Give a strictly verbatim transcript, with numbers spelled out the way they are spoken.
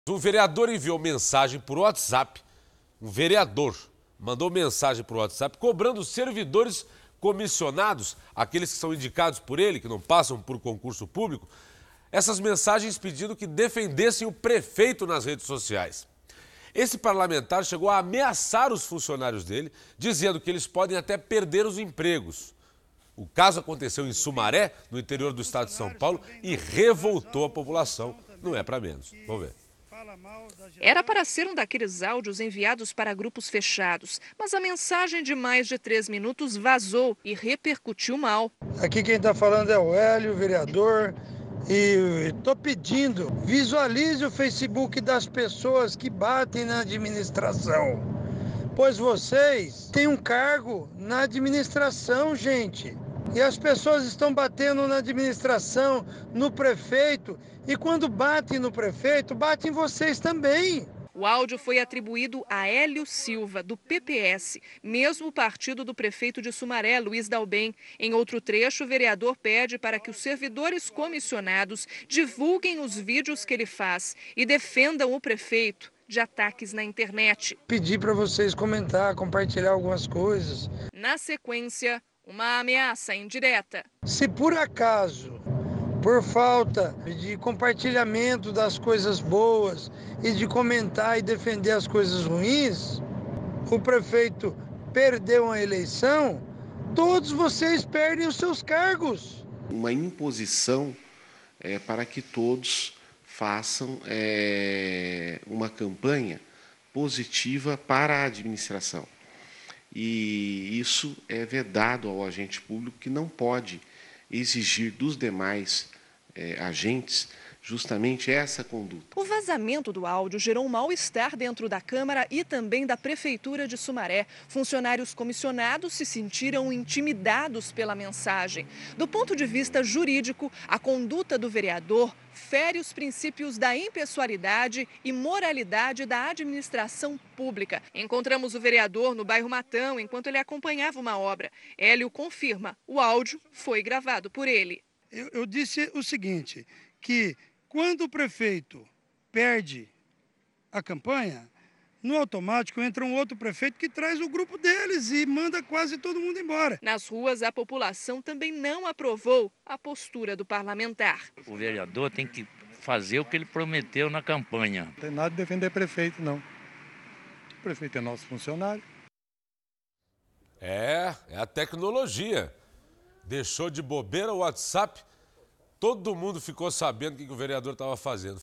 Um vereador enviou mensagem por WhatsApp, um vereador mandou mensagem por WhatsApp cobrando servidores comissionados, aqueles que são indicados por ele, que não passam por concurso público, essas mensagens pedindo que defendessem o prefeito nas redes sociais. Esse parlamentar chegou a ameaçar os funcionários dele, dizendo que eles podem até perder os empregos. O caso aconteceu em Sumaré, no interior do estado de São Paulo, e revoltou a população. Não é para menos. Vamos ver. Era para ser um daqueles áudios enviados para grupos fechados, mas a mensagem de mais de três minutos vazou e repercutiu mal. Aqui quem está falando é o Hélio, vereador, e estou pedindo, visualize o Facebook das pessoas que batem na administração, pois vocês têm um cargo na administração, gente. E as pessoas estão batendo na administração, no prefeito, e quando batem no prefeito, batem vocês também. O áudio foi atribuído a Hélio Silva, do P P S, mesmo partido do prefeito de Sumaré, Luiz Dalben. Em outro trecho, o vereador pede para que os servidores comissionados divulguem os vídeos que ele faz e defendam o prefeito de ataques na internet. Pedi para vocês comentar, compartilhar algumas coisas. Na sequência, uma ameaça indireta. Se por acaso, por falta de compartilhamento das coisas boas e de comentar e defender as coisas ruins, o prefeito perdeu a eleição, todos vocês perdem os seus cargos. Uma imposição é, para que todos façam é, uma campanha positiva para a administração. E isso é vedado ao agente público, que não pode exigir dos demais eh, agentes justamente essa conduta. O vazamento do áudio gerou um mal-estar dentro da Câmara e também da Prefeitura de Sumaré. Funcionários comissionados se sentiram intimidados pela mensagem. Do ponto de vista jurídico, a conduta do vereador fere os princípios da impessoalidade e moralidade da administração pública. Encontramos o vereador no bairro Matão enquanto ele acompanhava uma obra. Hélio confirma, o áudio foi gravado por ele. Eu, eu disse o seguinte, que quando o prefeito perde a campanha, no automático entra um outro prefeito que traz o grupo deles e manda quase todo mundo embora. Nas ruas, a população também não aprovou a postura do parlamentar. O vereador tem que fazer o que ele prometeu na campanha. Não tem nada de defender prefeito, não. O prefeito é nosso funcionário. É, é a tecnologia. Deixou de bobeira o WhatsApp, todo mundo ficou sabendo o que o vereador estava fazendo.